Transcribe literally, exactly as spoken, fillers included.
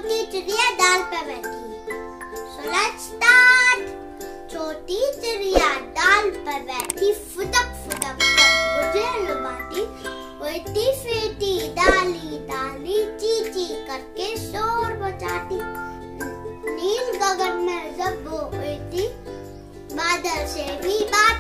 छोटी चिड़िया डाल पे बैठी। So let's start. छोटी चिड़िया डाल पर बैठी, फुदक फुदक कर मुझे लुभाती, उड़ती फिरती डाली डाली ची ची करके शोर मचाती। नील गगन में जब वो उड़ती, बादल से भी बात